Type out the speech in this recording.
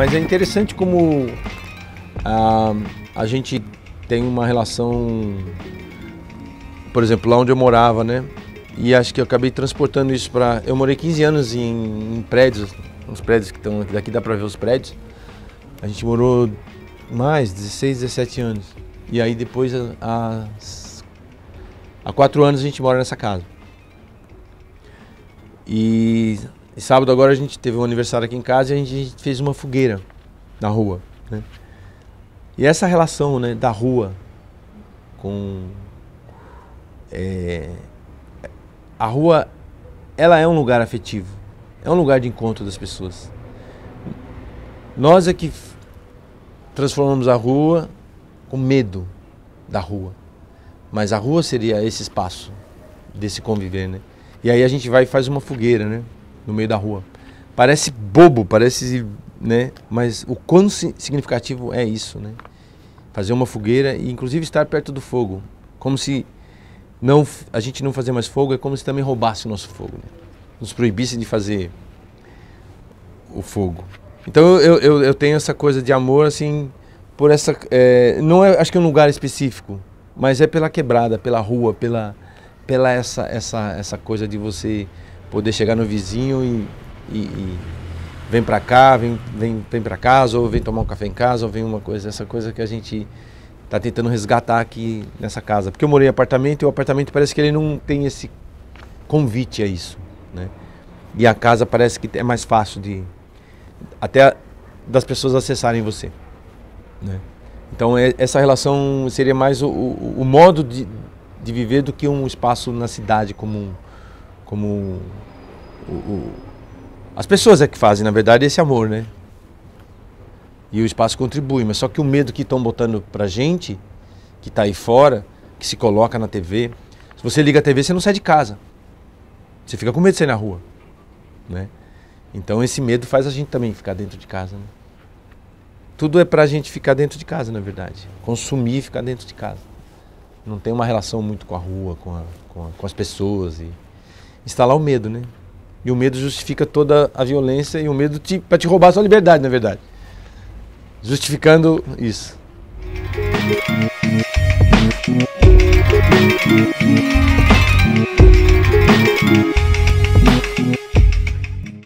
Mas é interessante como a gente tem uma relação, por exemplo, lá onde eu morava, né? E acho que eu acabei transportando isso para... Eu morei 15 anos em prédios, uns prédios que estão... Daqui dá para ver os prédios. A gente morou mais, 16, 17 anos. E aí depois, há 4 anos a gente mora nessa casa. E sábado agora a gente teve um aniversário aqui em casa e a gente fez uma fogueira na rua, né? E essa relação, né, da rua com... a rua, ela é um lugar afetivo, é um lugar de encontro das pessoas. Nós é que transformamos a rua com medo da rua, mas a rua seria esse espaço desse conviver, né? E aí a gente vai e faz uma fogueira, né, no meio da rua. Parece bobo, parece, né, mas o quão significativo é isso, né? Fazer uma fogueira e inclusive estar perto do fogo, como se a gente não fazer mais fogo, é como se também roubasse o nosso fogo, né? Nos proibisse de fazer o fogo. Então eu tenho essa coisa de amor, assim, por essa... não é, acho que é um lugar específico, mas é pela quebrada, pela rua, pela essa coisa de você poder chegar no vizinho e vem pra cá, vem pra casa, ou vem tomar um café em casa, ou vem uma coisa, essa coisa que a gente tá tentando resgatar aqui nessa casa. Porque eu morei em apartamento e o apartamento parece que ele não tem esse convite a isso, né? E a casa parece que é mais fácil de... até das pessoas acessarem você, né? Então essa relação seria mais o modo de viver do que um espaço na cidade como as pessoas é que fazem, na verdade, esse amor, né? E o espaço contribui, mas só que o medo que estão botando pra gente, que tá aí fora, que se coloca na TV, se você liga a TV, você não sai de casa. Você fica com medo de sair na rua, né? Então esse medo faz a gente também ficar dentro de casa, né? Tudo é pra gente ficar dentro de casa, na verdade. Consumir e ficar dentro de casa. Não tem uma relação muito com a rua, com as pessoas. E instalar o medo, né? E o medo justifica toda a violência e o medo para te roubar a sua liberdade, na verdade. Justificando isso.